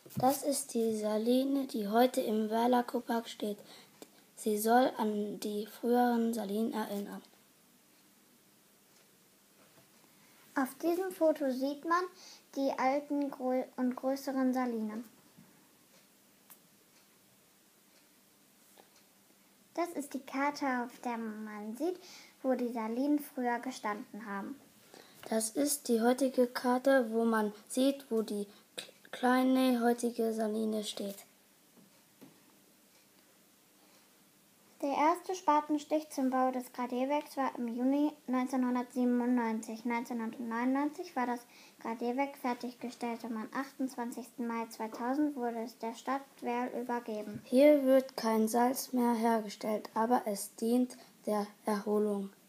Das ist die Saline, die heute im Werlakow-Park steht. Sie soll an die früheren Salinen erinnern. Auf diesem Foto sieht man die alten und größeren Salinen. Das ist die Karte, auf der man sieht, wo die Salinen früher gestanden haben. Das ist die heutige Karte, wo man sieht, wo die kleine heutige Saline steht. Der erste Spatenstich zum Bau des Gradierwerks war im Juni 1997. 1999 war das Gradierwerk fertiggestellt und am 28. Mai 2000 wurde es der Stadt Werl übergeben. Hier wird kein Salz mehr hergestellt, aber es dient der Erholung.